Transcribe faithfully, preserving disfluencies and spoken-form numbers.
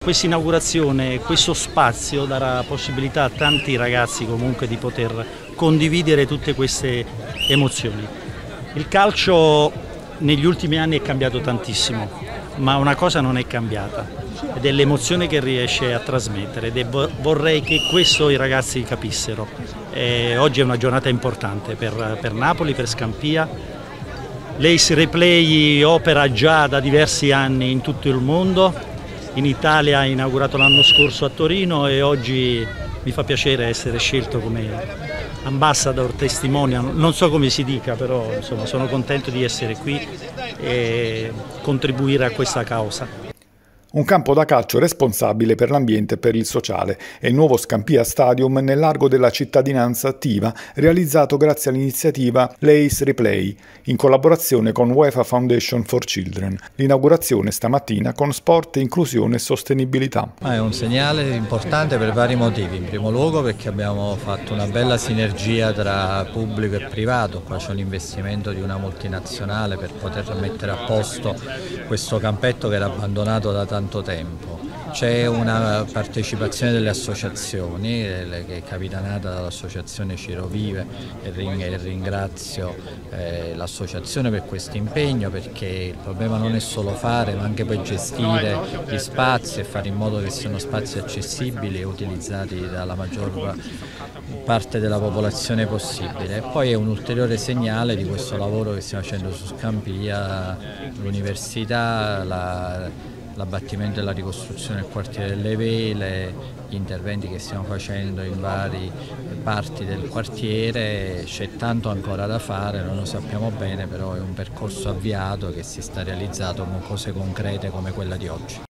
Questa inaugurazione, questo spazio darà possibilità a tanti ragazzi comunque di poter condividere tutte queste emozioni. Il calcio negli ultimi anni è cambiato tantissimo, ma una cosa non è cambiata ed è l'emozione che riesce a trasmettere ed è, vorrei che questo i ragazzi capissero. E oggi è una giornata importante per, per Napoli, per Scampia. L'Ace Replay opera già da diversi anni in tutto il mondo. In Italia ha inaugurato l'anno scorso a Torino e oggi mi fa piacere essere scelto come ambassador, testimonial, non so come si dica, però insomma, sono contento di essere qui e contribuire a questa causa. Un campo da calcio responsabile per l'ambiente e per il sociale è il nuovo Scampia Stadium nel largo della cittadinanza attiva, realizzato grazie all'iniziativa L'Ace Replay, in collaborazione con UEFA Foundation for Children. L'inaugurazione stamattina con sport, inclusione e sostenibilità. È un segnale importante per vari motivi. In primo luogo perché abbiamo fatto una bella sinergia tra pubblico e privato. Qua c'è un investimento di una multinazionale per poter mettere a posto questo campetto che era abbandonato da tanto tempo. C'è una partecipazione delle associazioni che è capitanata dall'associazione Ciro Vive e ringrazio eh, l'associazione per questo impegno, perché il problema non è solo fare ma anche poi gestire gli spazi e fare in modo che siano spazi accessibili e utilizzati dalla maggior parte della popolazione possibile. E poi è un ulteriore segnale di questo lavoro che stiamo facendo su Scampia, l'università, la l'abbattimento e la ricostruzione del quartiere delle Vele, gli interventi che stiamo facendo in varie parti del quartiere. C'è tanto ancora da fare, non lo sappiamo bene, però è un percorso avviato che si sta realizzando con cose concrete come quella di oggi.